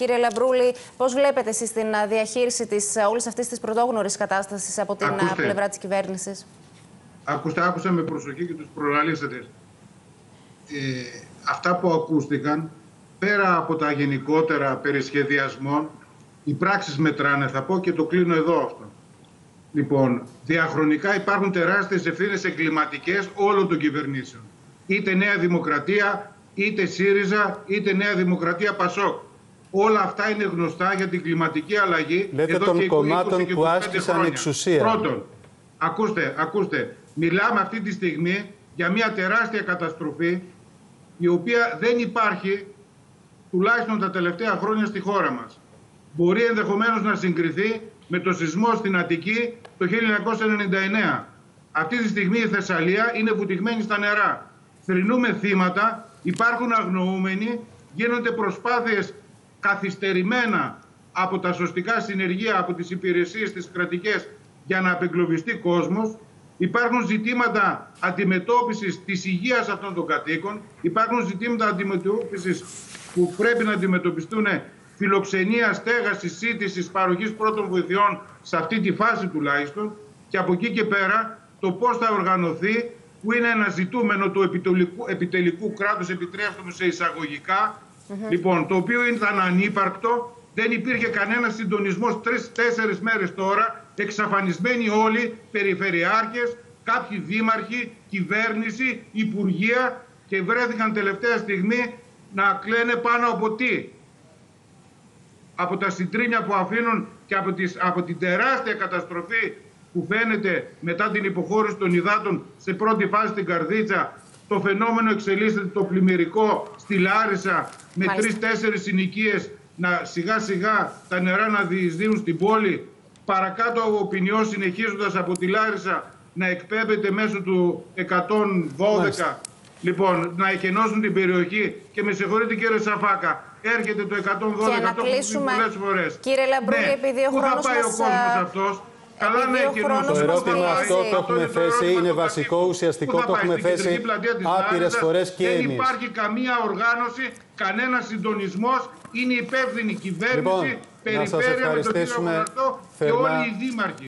Κύριε Λαμπρούλη, πώς βλέπετε εσείς την διαχείριση όλης αυτής της πρωτόγνωρης κατάστασης από την πλευρά της κυβέρνησης? Άκουσα με προσοχή και τους προλαλήσατες. Αυτά που ακούστηκαν, πέρα από τα γενικότερα περί σχεδιασμών, οι πράξεις μετράνε, θα πω, και το κλείνω εδώ αυτό. Λοιπόν, διαχρονικά υπάρχουν τεράστιες ευθύνες εγκληματικές όλων των κυβερνήσεων. Είτε Νέα Δημοκρατία, είτε ΣΥΡΙΖΑ, είτε Νέα Δημοκρατία ΠΑΣΟΚ. Όλα αυτά είναι γνωστά για την κλιματική αλλαγή. Λέτε εδώ των και κομμάτων που άσκησαν χρόνια. εξουσία. Πρώτον, ακούστε, μιλάμε αυτή τη στιγμή για μια τεράστια καταστροφή, η οποία δεν υπάρχει τουλάχιστον τα τελευταία χρόνια στη χώρα μας. Μπορεί ενδεχομένως να συγκριθεί με το σεισμό στην Αττική το 1999. Αυτή τη στιγμή η Θεσσαλία είναι βουτυγμένη στα νερά. Θρηνούμε θύματα, υπάρχουν αγνοούμενοι, γίνονται προσπάθειες καθυστερημένα από τα σωστικά συνεργεία, από τις υπηρεσίες τις κρατικές, για να απεγκλωβιστεί κόσμος. Υπάρχουν ζητήματα αντιμετώπισης της υγείας αυτών των κατοίκων. Υπάρχουν ζητήματα αντιμετώπισης που πρέπει να αντιμετωπιστούν, φιλοξενία, στέγασης, σύντησης, παροχής πρώτων βοηθειών, σε αυτή τη φάση τουλάχιστον. Και από εκεί και πέρα το πώς θα οργανωθεί, που είναι ένα ζητούμενο του επιτελικού κράτους, επιτρέψτε μου σε εισαγωγικά, λοιπόν, το οποίο ήταν ανύπαρκτο. Δεν υπήρχε κανένα συντονισμός 3-4 μέρες τώρα, εξαφανισμένοι όλοι, περιφερειάρχες, κάποιοι δήμαρχοι, κυβέρνηση, υπουργεία, και βρέθηκαν τελευταία στιγμή να κλαίνε πάνω από τι? Από τα συντρίμμια που αφήνουν και από την τεράστια καταστροφή που φαίνεται μετά την υποχώρηση των υδάτων σε πρώτη φάση στην Καρδίτσα. Το φαινόμενο εξελίσσεται το πλημμυρικό στη Λάρισα, με 3-4 συνοικίες σιγά σιγά τα νερά να διεισδύουν στην πόλη. Παρακάτω ο Ποινιός, συνεχίζοντας από τη Λάρισα, να εκπέμπεται μέσω του 112, λοιπόν, να εκενώσουν την περιοχή. Και με συγχωρείτε κύριε Σαφάκα, έρχεται το 112, και να κλείσουμε πολλές φορές. Κύριε Λαμπρούλη, επειδή ο χρόνος μας... Πού θα πάει ο κόσμος αυτός? Καλά, ναι, το ερώτημα αυτό το έχουμε θέσει, είναι βασικό, ουσιαστικό, το έχουμε θέσει άπειρες φορές και εμείς. Δεν υπάρχει καμία οργάνωση, κανένα συντονισμός, είναι υπεύθυνη κυβέρνηση, περιφέρεια, με τον κύριο Κωνσταντό και όλοι οι δήμαρχοι.